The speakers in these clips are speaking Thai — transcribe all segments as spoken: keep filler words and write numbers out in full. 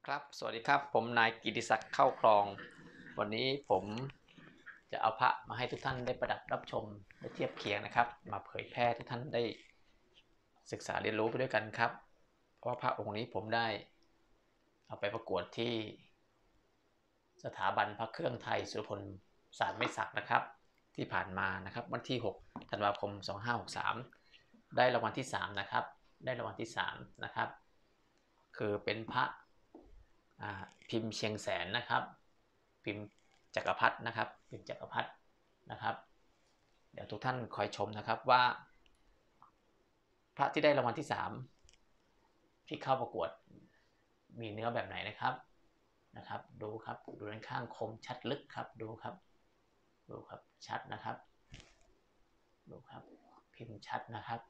ครับสวัสดีครับผมนายกิติศักดิ์เข้าคลองวันนี้ผมจะเอาพระมาให้ทุกท่านได้ประดับรับชมและเทียบเคียงนะครับมาเผยแพร่ทุกท่านได้ศึกษาเรียนรู้ไปด้วยกันครับเพราะว่าพระองค์นี้ผมได้เอาไปประกวดที่สถาบันพระเครื่องไทยสุรพลศาสตร์ไม่ศักดิ์นะครับที่ผ่านมานะครับวันที่หกธันวาคมสองห้าหกสามได้รางวัลที่สามนะครับได้รางวัลที่สามนะครับคือเป็นพระพิมพ์เชียงแสนนะครับพิมพ์จักรพรรดินะครับพิมพ์จักรพรรดินะครับเดี๋ยวทุกท่านคอยชมนะครับว่าพระที่ได้รางวัลที่สามที่เข้าประกวดมีเนื้อแบบไหนนะครับนะครับดูครับดูด้านข้างคมชัดลึกครับดูครับดูครับชัดนะครับดูครับพิมพ์ชัดนะครับ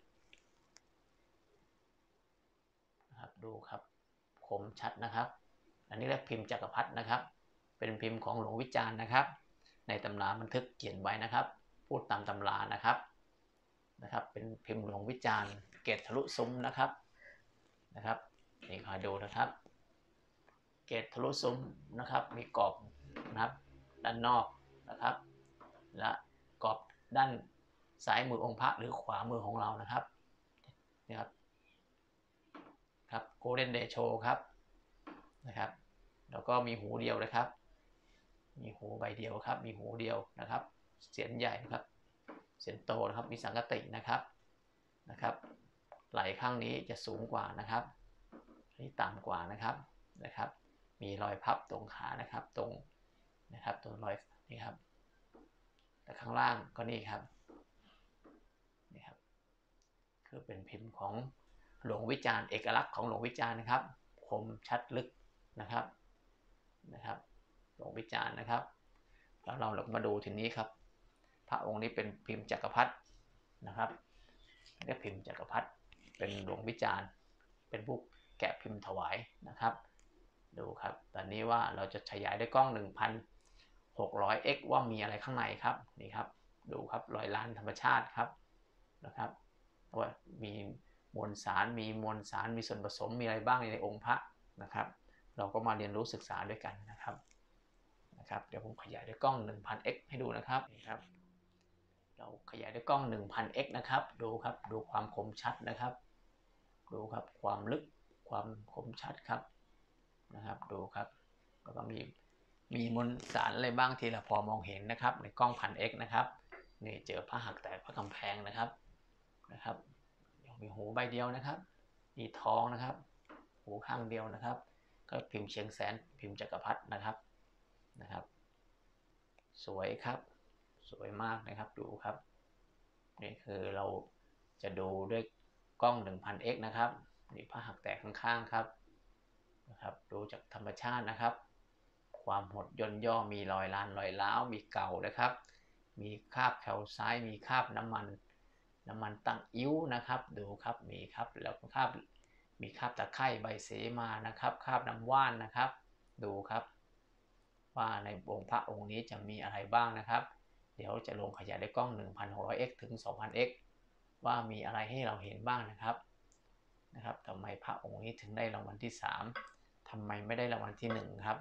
นะครับดูครับคมชัดนะครับอันนี้เรียกพิมพ์จักรพรรดินะครับเป็นพิมพ์ของหลวงวิจารณ์นะครับในตำราบันทึกเขียนไว้นะครับพูดตามตำรานะครับนะครับเป็นพิมพ์หลวงวิจารณ์เกศทะลุซุ้มนะครับนะครับนี่คอยดูนะครับเกศทะลุซุ้มนะครับมีกรอบนะครับด้านนอกนะครับและกรอบด้านซ้ายมือองค์พระหรือขวามือของเรานะครับนี่ครับครับโกลเด้นเดโชครับนะครับแล้วก็มีหูเดียวเลยครับมีหูใบเดียวครับมีหูเดียวนะครับเสียนใหญ่นะครับเสียนโตนะครับมีสังกตินะครับนะครับไหล่ข้างนี้จะสูงกว่านะครับนี่ต่ำกว่านะครับนะครับมีรอยพับตรงขานะครับตรงนะครับตรงรอยนี่ครับแต่ข้างล่างก็นี่ครับนี่ครับคือเป็นพิมพ์ของหลวงวิจารณ์เอกลักษณ์ของหลวงวิจารณ์นะครับคมชัดลึกนะครับนะครับหลวงวิจารณ์นะครับแล้วเราเรามาดูทีนี้ครับพระองค์นี้เป็นพิมพ์จักรพรรดินะครับเรียกพิมพ์จักรพรรดิเป็นหลวงวิจารณ์เป็นผู้แกะพิมพ์ถวายนะครับดูครับตอนนี้ว่าเราจะขยายด้วยกล้อง หนึ่งพันหกร้อยเอ็กซ์ ว่ามีอะไรข้างในครับนี่ครับดูครับรอยล้านธรรมชาติครับนะครับว่ามีมวลสารมีมวลสารมีส่วนผสมมีอะไรบ้างในองค์พระนะครับเราก็มาเรียนรู้ศึกษาด้วยกันนะครับนะครับเดี๋ยวผมขยายด้วยกล้อง หนึ่งพันเอ็กซ์ ให้ดูนะครับนี่ครับเราขยายด้วยกล้อง หนึ่งพันเอ็กซ์ นะครับดูครับดูความคมชัดนะครับดูครับความลึกความคมชัดครับนะครับดูครับแล้วก็มีมีมวลสารอะไรบ้างที่เราพอมองเห็นนะครับในกล้อง หนึ่งพันเอ็กซ์ นะครับนี่เจอพระหักแตกพระกำแพงนะครับนะครับมีหูใบเดียวนะครับมีท้องนะครับหูข้างเดียวนะครับก็พิมพ์เชียงแสนพิมพ์จักรพรรดินะครับนะครับสวยครับสวยมากนะครับดูครับนี่คือเราจะดูด้วยกล้อง หนึ่งพันเอ็กซ์ นะครับนี่พระหักแตกข้างๆครับนะครับดูจากธรรมชาตินะครับความหดย่นย่อมีรอยลานรอยร้าวมีเก่านะครับมีคราบแคลไซด์มีคราบน้ำมันน้ำมันตั้งอิ้วนะครับดูครับมีครับแล้วคราบมีคราบตะไคร่ใบเสมานะครับคราบน้ำว่านนะครับดูครับว่าในองค์พระองค์นี้จะมีอะไรบ้างนะครับเดี๋ยวจะลงขยายด้วยกล้อง หนึ่งพันหกร้อยเอ็กซ์ ถึง สองพันเอ็กซ์ ว่ามีอะไรให้เราเห็นบ้างนะครับนะครับทำไมพระองค์นี้ถึงได้รางวัลที่สามทำไมไม่ได้รางวัลที่หนึ่งครับ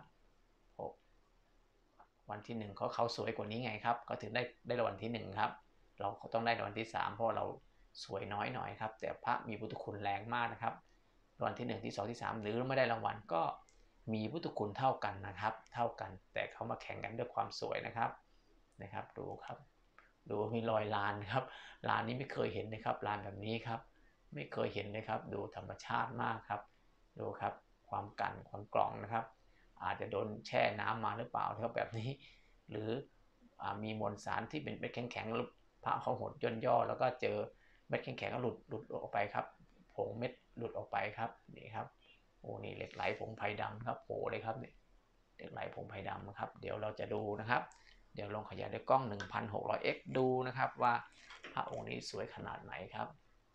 วันที่หนึ่งเขาเขาสวยกว่านี้ไงครับก็ถึงได้ได้รางวัลที่หนึ่งครับเราต้องได้รางวัลที่สามเพราะเราสวยน้อยหน่อยครับแต่พระมีพุทธคุณแรงมากนะครับรางวัลที่หนึ่งที่สองที่สามหรือไม่ได้รางวัลก็มีพุทธคุณเท่ากันนะครับเท่ากันแต่เขามาแข่งกันด้วยความสวยนะครับนะครับดูครับดูมีรอยลานครับลานนี้ไม่เคยเห็นนะครับลานแบบนี้ครับไม่เคยเห็นเลยครับดูธรรมชาติมากครับดูครับความกันความกร่องนะครับอาจจะโดนแช่น้ำมาหรือเปล่าครับแบบนี้หรือมีมวลสารที่เป็นเม็ดแข็งๆพระเขาหดย่นย่อแล้วก็เจอเม็ดแข็งๆก็หลุดหลุดออกไปครับผงเม็ดหลุดออกไปครับนี่ครับโอ้นี่เหล็กไหลผงไผ่ดำครับโผล่เลยครับนี่เหล็กไหลผงไผ่ดำนะครับเดี๋ยวเราจะดูนะครับเดี๋ยวลองขยายด้วยกล้อง หนึ่งพันหกร้อยเอ็กซ์ ดูนะครับว่าพระองค์นี้สวยขนาดไหนครับ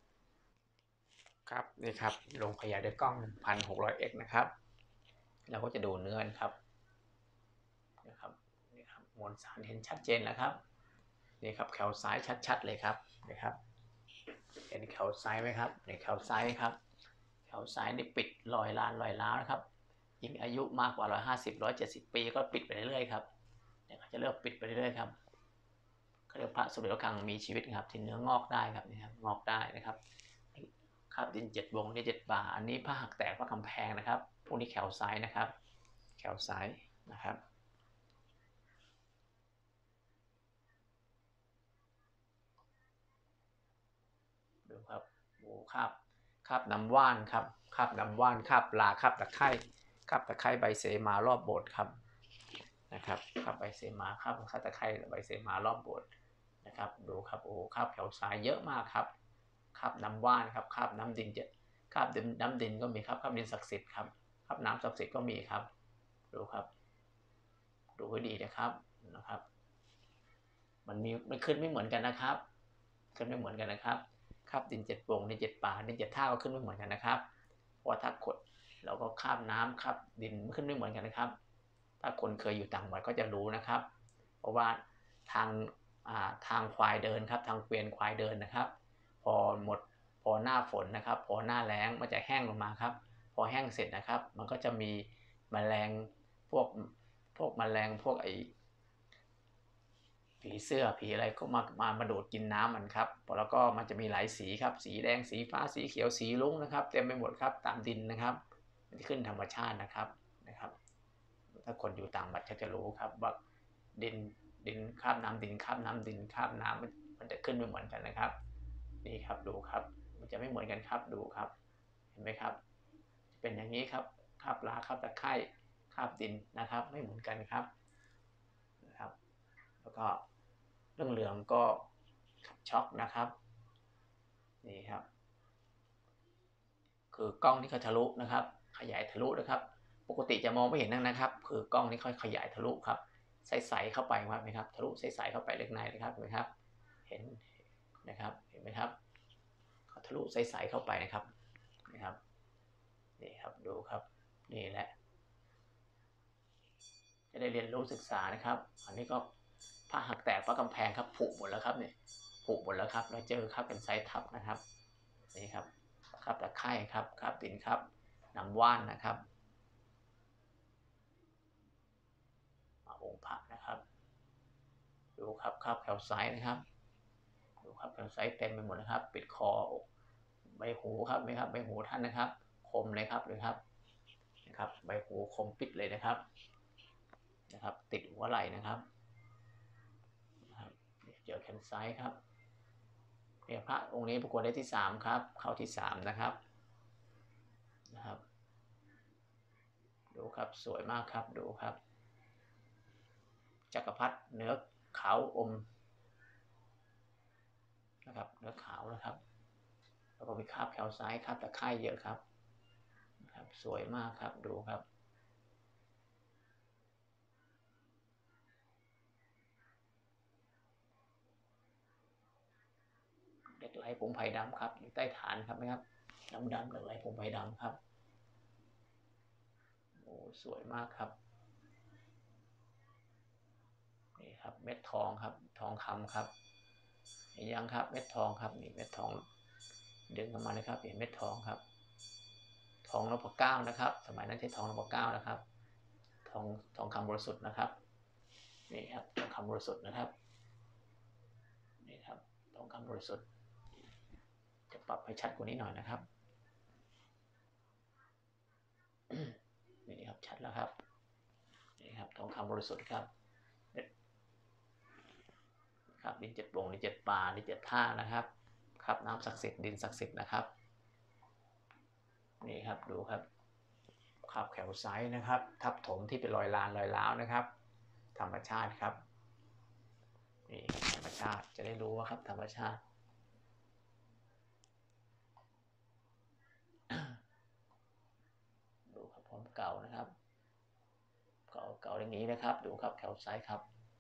ครับนี่ครับลงขยายด้วยกล้อง หนึ่งพันหกร้อย เอ็กซ์ นะครับเราก็จะดูเนื้อนะครับนะครับนี่ครับมวลสารเห็นชัดเจนแล้วครับนี่ครับแคลไซด์ชัดๆเลยครับนี่ครับเห็นแคลไซด์ไหมครับนี่แคลไซด์ครับแคลไซด์นี่ปิดรอยลานรอยร้าวนะครับยิ่งอายุมากกว่าร้อยห้าสิบร้อยเจ็ดสิบปีก็ปิดไปเรื่อยๆครับเนี่ยเขาจะเริ่มปิดไปเรื่อยๆครับเขาเรียกพระสมเด็จพระคลังมีชีวิตครับที่เนื้องอกได้ครับนี่ครับงอกได้นะครับคาบดินเจ็ดวงนี่เจ็ดป่าอันนี้ผ้าหักแตกพระกำแพงนะครับพวกนี้แขวซ้ายนะครับแขวซ้ายนะครับดูครับโอ้คาบคาบน้ำว่านครับคาบน้ำว่านคาบปลาคาบตะไคร่คาบตะไคร่ใบเสมารอบโบสถ์ครับนะครับคาบใบเสมาคาบคาบตะไคร่ใบเสมารอบโบสถ์นะครับดูครับโอ้คาบแขวซ้ายเยอะมากครับคาบน้ำว่านครับคาบน้ำดินเจ็ดคาบน้ำดินก็มีครับคาบดินศักดิ์สิทธิ์ครับคาบน้ำศักดิ์สิทธิ์ก็มีครับดูครับดูให้ดีนะครับนะครับมันมีมันขึ้นไม่เหมือนกันนะครับขึ้นไม่เหมือนกันนะครับคาบดินเจ็ดวงดินเจ็ดป่าดินเจ็ดท่าก็ขึ้นไม่เหมือนกันนะครับเพราะถ้าขดเราก็คาบน้ำคาบดินขึ้นไม่เหมือนกันนะครับถ้าคนเคยอยู่ต่างจังหวัดก็จะรู้นะครับเพราะว่าทางทางควายเดินครับทางเกวียนควายเดินนะครับพอหมดพอหน้าฝนนะครับพอหน้าแล้งมันจะแห้งลงมาครับพอแห้งเสร็จนะครับมันก็จะมีแมลงพวกพวกแมลงพวกไอผีเสื้อผีอะไรก็มามามาดูดกินน้ำมันครับแล้วก็มันจะมีหลายสีครับสีแดงสีฟ้าสีเขียวสีลุ้งนะครับเต็มไปหมดครับตามดินนะครับมันขึ้นธรรมชาตินะครับนะครับถ้าคนอยู่ต่างจังหวัดจะรู้ครับว่าดินดินคาบน้ำดินคาบน้ำดินคาบน้ำมันจะขึ้นไม่เหมือนกันนะครับนี่ครับดูครับมันจะไม่เหมือนกันครับดูครับเห็นไหมครับเป็นอย่างนี้ครับคาบปลาคาบตะไคร่คาบดินนะครับไม่เหมือนกันครับนะครับแล้วก็เรื่องเหลืองก็ช็อกนะครับนี่ครับคือกล้องที่เขาทะลุนะครับขยายทะลุนะครับปกติจะมองไม่เห็นนั่นนะครับคือกล้องนี้ค่อยขยายทะลุครับใสๆเข้าไปไหมครับทะลุใสๆเข้าไปเล็กในนะครับเห็นไหมครับเห็นนะครับเห็นไหมครับเขาทะลุใสๆเข้าไปนะครับนะครับนี่ครับดูครับนี่แหละจะได้เรียนรู้ศึกษานะครับอันนี้ก็ผ้าหักแตกผ้ากำแพงครับผุหมดแล้วครับเนี่ยผุหมดแล้วครับแล้วเจอครับเป็นไซส์ทับนะครับนี่ครับครับตะไคร่ครับครับดินครับน้ำว่านนะครับมาองค์พระนะครับดูครับครับแถวไซส์นะครับดูครับแถวไซส์เต็มไปหมดนะครับปิดคอใบหูครับไหมครับใบหูท่านนะครับคมเลยครับเลยครับนะครับใบหูคมปิดเลยนะครับนะครับติดหัวไหล่นะครับเจอแขนซ้ายครับเนี่ยพระองค์นี้ประกวดได้ที่สามครับเข้าที่สามนะครับนะครับดูครับสวยมากครับดูครับจักรพรรดิเนื้อขาวอมนะครับเนื้อขาวนะครับแล้วก็มีคาบแขวซ้ายคาบตะไคร่เยอะครับนะครับสวยมากครับดูครับเหล็กไหลผงไผ่ดำครับอยู่ใต้ฐานครับไหมครับดำดำเหล็กไหลผงไผ่ดำครับโอ้สวยมากครับนี่ครับเม็ดทองครับทองคำครับเห็นยังครับเม็ดทองครับนี่เม็ดทองดึงออกมาเลยครับเห็นเม็ดทองครับทองนพเก้านะครับสมัยนั้นใช้ทองนพเก้านะครับทองทองคำบริสุทธิ์นะครับนี่ครับทองคำบริสุทธิ์นะครับนี่ครับทองคำบริสุทธิ์จะปรับให้ชัดกว่านี้หน่อยนะครับนี่ครับชัดแล้วครับนี่ครับทองคำบริสุทธิ์ครับครับดินเจ็ดวงดินเจ็ดป่าดินเจ็ดท่านะครับครับน้ำศักดิ์สิทธิ์ดินศักดิ์สิทธิ์นะครับนี่ครับดูครับขับแขวซ้ายนะครับทับถมที่เป็นรอยลานรอยล้าวนะครับธรรมชาติครับนี่ธรรมชาติจะได้รู้ว่าครับธรรมชาติดูครับพร้อมเก่านะครับเก่าเก่าอย่างนี้นะครับดูครับแขวซ้ายครับ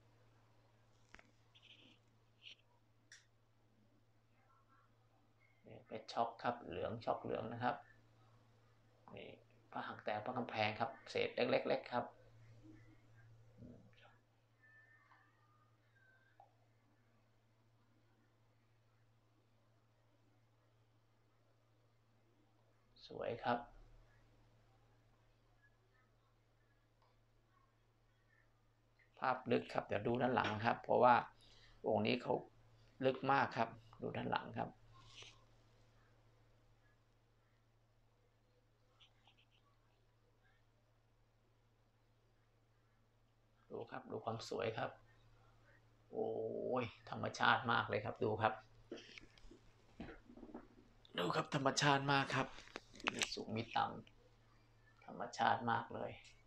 นี่เป็นช็อกครับเหลืองช็อกเหลืองนะครับนี่พระหักแตกพระกำแพงครับเศษเล็กๆครับสวยครับภาพลึกครับเดี๋ยวดูด้านหลังครับเพราะว่าองค์นี้เขาลึกมากครับดูด้านหลังครับดูครับดูความสวยครับโอ้ยธรรมชาติมากเลยครับดูครับดูครับธรรมชาติมากครับมีสูงมีต่ำธรรมชาติมากเลย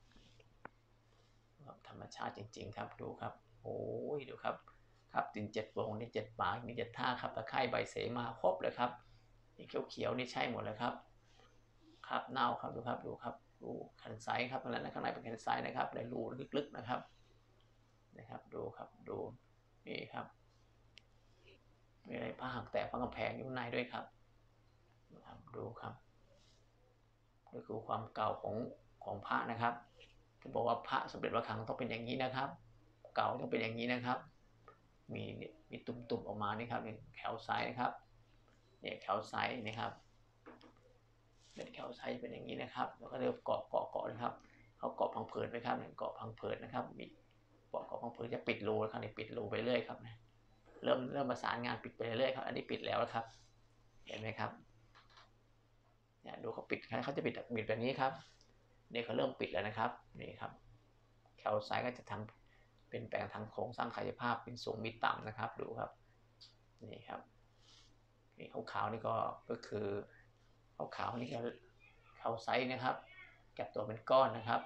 ธรรมชาติจริงๆครับดูครับโอ้ยดูครับครับดินเจ็ดวงนี่เจ็ดปากนี่เจ็ดท่าครับตะไคร่ใบเสมาครบเลยครับนี่เขียวๆนี่ใช่หมดเลยครับครับเน่าครับดูครับดูครับดูแขนไซครับตรงนั้นข้างในเป็นแขนไซนะครับในรูลึกๆนะครับนะครับดูครับดูนี่ครับมีอะไรผ้าหักแตกผ้ากำแพงอยู่ในด้วยครับนะครับดูครับนี่คือความเก่าของของพระนะครับที่บอกว่าพระสมเด็จพระคลังต้องเป็นอย่างนี้นะครับเก่าต้องเป็นอย่างนี้นะครับมีมีตุ่มๆออกมานี่ครับนี่แถวไซนะครับเนี่ยแถวไซนะครับเป็นแถวไซเป็นอย่างนี้นะครับแล้วก็เริ่มเกาะเกาะเกาะนะครับเขาเกาะพังผืดไหมครับเกาะพังผืดนะครับมีเกาะเกาะพังผืดจะปิดรูแล้วครับนี่ปิดรูไปเรื่อยครับนะเริ่มเริ่มประสานงานปิดไปเรื่อยครับอันนี้ปิดแล้วครับเห็นไหมครับเนี่ยดูเขาปิดเขาจะปิดปิดแบบนี้ครับนี่เขาเริ่มปิดแล้วนะครับนี่ครับแคลไซต์ก็จะทำเป็นแปลงทางโครงสร้างกายภาพเป็นสูงมีต่ำนะครับดูครับนี่ครับนี่ขาวๆนี่ก็ก็คือขาวๆนี่ก็แคลไซต์นะครับแก็บตัวเป็นก้อนนะครับ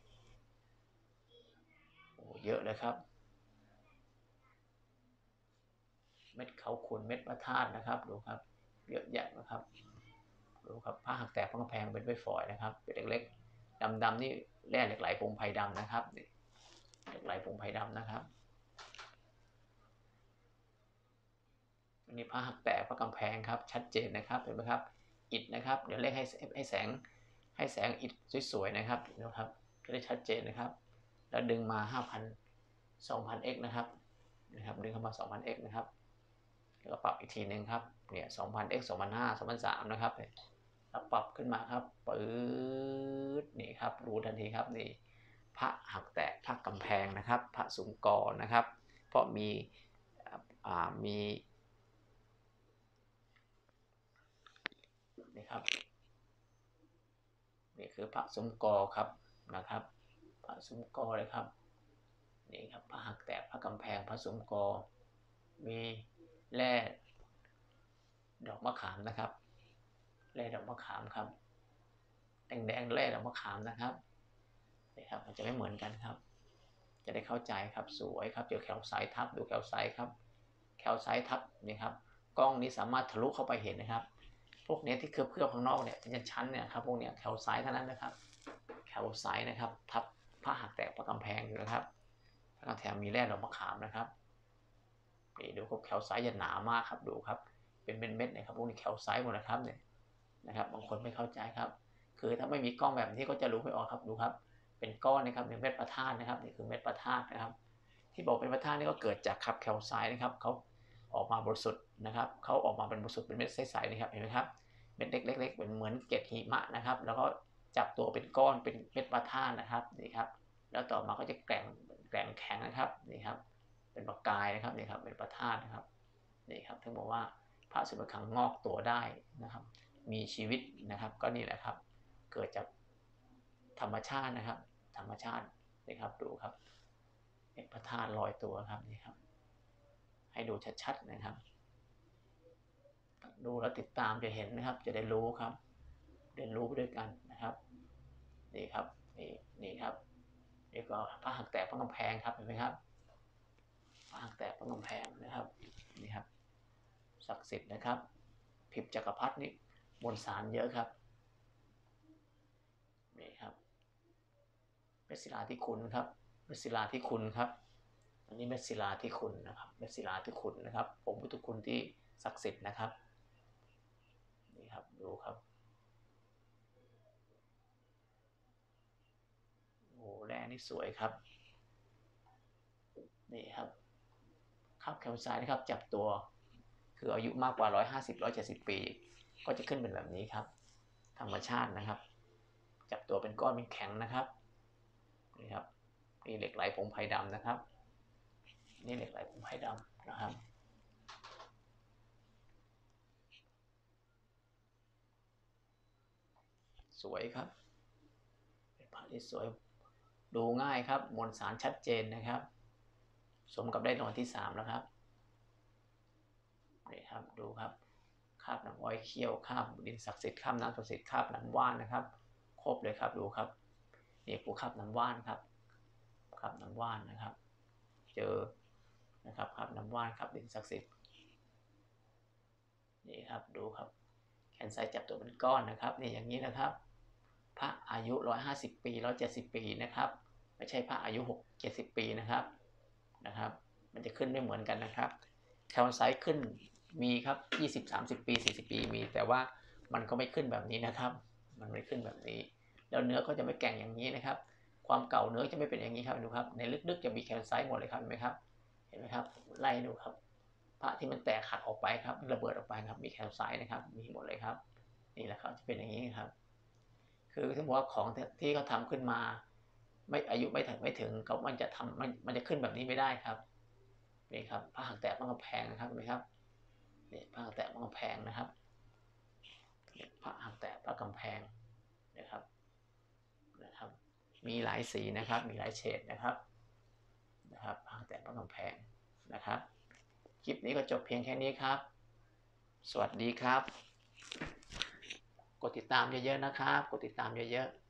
โอ้เยอะเลยครับเม็ดเขาขุ่นเม็ดพระธาตุนะครับดูครับเยอะแยะนะครับดูครับผ้าหักแตกผ้ากำแพงเป็นใบฝอยนะครับเป็นเล็กๆดำๆนี่แร่เหล็กไหลพงไพดำนะครับเหล็กไหลพงไพดำนะครับอันนี้ผ้าหักแตกผ้ากำแพงครับชัดเจนนะครับเห็นไหมครับอิฐนะครับเดี๋ยวเล่ให้ให้แสงให้แสงอิฐสวยๆนะครับนะครับจะได้ชัดเจนนะครับแล้วดึงมา ห้าพัน สองพัน เอ็กซ์ นะครับนะครับดึงเข้ามา สองพัน เอ็กซ์ นะครับแล้วก็ปรับอีกทีนึงครับเนี่ย สองพัน เอ็กซ์ สองพันห้าร้อย สองพันสามร้อยนะครับแล้วปรับขึ้นมาครับปื๊ดนี่ครับรู้ทันทีครับนี่พระหักแตกพระกำแพงนะครับพระสุงกรนะครับเพราะมีอ่ามีนี่ครับนี่คือพระสุงกรครับนะครับพระสุงกรเลยครับนี่ครับพระหักแตกพระกำแพงพระสุงกรมีแร่ดอกมะขามนะครับแร่ดอกมะขามครับแดงๆแร่ดอกมะขามนะครับนี่ครับมันจะไม่เหมือนกันครับจะได้เข้าใจครับสวยครับเจอแคลไซต์ทับดูแคลไซต์ครับแคลไซต์ทับนี่ครับกล้องนี้สามารถทะลุเข้าไปเห็นนะครับพวกนี้ที่เคลือบเคลือบข้างนอกเนี่ยเป็นชั้นเนี่ยครับพวกนี้แคลไซต์เท่านั้นนะครับแคลไซต์นะครับทับผ้าหักแตกผ้ากำแพงอยู่นะครับแล้วก็แถมมีแร่ดอกมะขามนะครับนี่ดูครับแคลไซต์จะหนามากครับดูครับเป็นเม็ดๆนะครับพวกนี้แคลไซต์หมดนะครับเนี่ยนะครับบางคนไม่เข้าใจครับคือถ้าไม่มีกล้องแบบนี้ก็จะรู้ไม่ออกครับดูครับเป็นก้อนนะครับเป็นเม็ดพระธาตุนะครับนี่คือเม็ดพระธาตุนะครับที่บอกเป็นพระธาตุนี่ก็เกิดจากขับแคลไซต์นะครับเขาออกมาบริสุทธิ์นะครับเขาออกมาเป็นบริสุทธิ์เป็นเม็ดใสๆนะครับเห็นไหมครับเม็ดเล็กๆเป็นเหมือนเกล็ดหิมะนะครับแล้วก็จับตัวเป็นก้อนเป็นเม็ดพระธาตุนะครับนี่ครับแล้วต่อมาก็จะแกร่งแกร่งแข็งนะครับนี่ครับเป็นประกายนะครับนี่ครับเป็นพระธาตุนะครับนี่ครับถึงบอกว่าพระสมเด็จพระคลังงอกตัวได้นะครับมีชีวิตนะครับก็นี่แหละครับเกิดจากธรรมชาตินะครับธรรมชาตินี่ครับดูครับเป็นพระธาตุลอยตัวครับนี่ครับให้ดูชัดๆนะครับดูแล้วติดตามจะเห็นนะครับจะได้รู้ครับเรียนรู้ไปด้วยกันนะครับนี่ครับนี่นี่ครับนี่ก็พระหักแตกพระกำแพงครับเห็นไหมครับพระหักแตกพระกำแพงนะครับนี่ครับศักดิ์สิทธิ์นะครับพิมพ์จักรพรรดินี่มวลสารเยอะครับนี่ครับเม็ดศิลาที่คุณครับเม็ดศิลาที่คุณครับอันนี้เม็ดศิลาที่คุณนะครับเม็ดศิลาที่คุณนะครับผมพุทธคุณที่ศักดิ์สิทธิ์นะครับนี่ครับดูครับโอ้แร่นี่สวยครับนี่ครับครับแคลไซต์นะครับจับตัวคืออายุมากกว่าหนึ่งร้อยห้าสิบ หนึ่งร้อยเจ็ดสิบปีก็จะขึ้นเป็นแบบนี้ครับธรรมชาตินะครับจับตัวเป็นก้อนเป็นแข็งนะครับนี่ครับนี่เหล็กไหลผงไผ่ดำนะครับนี่เหล็กไหลผงไผ่ดำนะครับสวยครับเป็นพระที่สวยดูง่ายครับมวลสารชัดเจนนะครับสมกับได้รางวัลที่สามแล้วครับนี่ครับดูครับคราบน้ำอ้อยเคี่ยวคราบดินศักดิ์สิทธิ์คราบน้ำศักดิ์สิทธิ์คราบน้ำว่านนะครับครบเลยครับดูครับนี่ปูคราบน้ำว่านครับคราบน้ำว่านนะครับเจอนะครับคราบน้ำว่านครับดินศักดิ์สิทธิ์นี่ครับดูครับแขนซ้ายจับตัวเป็นก้อนนะครับนี่อย่างนี้นะครับพระอายุหนึ่งร้อยห้าสิบปีหนึ่งร้อยเจ็ดสิบปีนะครับไม่ใช่พระอายุหก เจ็ดสิบปีนะครับนะครับมันจะขึ้นไม่เหมือนกันนะครับแคลไซต์ขึ้นมีครับยี่สิบ สามสิบปีสี่สิบปีมีแต่ว่ามันก็ไม่ขึ้นแบบนี้นะครับมันไม่ขึ้นแบบนี้แล้วเนื้อก็จะไม่แก่งอย่างนี้นะครับความเก่าเนื้อจะไม่เป็นอย่างนี้ครับดูครับในลึกๆจะมีแคลไซต์หมดเลยครับเห็นไหมครับเห็นไหมครับไล่ดูครับพระที่มันแตกหักออกไปครับระเบิดออกไปครับมีแคลไซต์นะครับมีหมดเลยครับนี่แหละครับจะเป็นอย่างนี้ครับคือถึงบอกว่าของที่เขาทำขึ้นมาไม่อายุไม่ถึงไม่ถึงก็มันจะทำมันมันจะขึ้นแบบนี้ไม่ได้ครับนี่ครับพระหักแตกมันก็แพงนะครับเห็นไหมครับนี่พระหักแตกมันก็แพงนะครับพระหักแตกพระกำแพงนะครับนะครับมีหลายสีนะครับมีหลายเฉดนะครับนะครับพระหักแตกพระกำแพงนะครับคลิปนี้ก็จบเพียงแค่นี้ครับสวัสดีครับกดติดตามเยอะๆนะครับกดติดตามเยอะๆ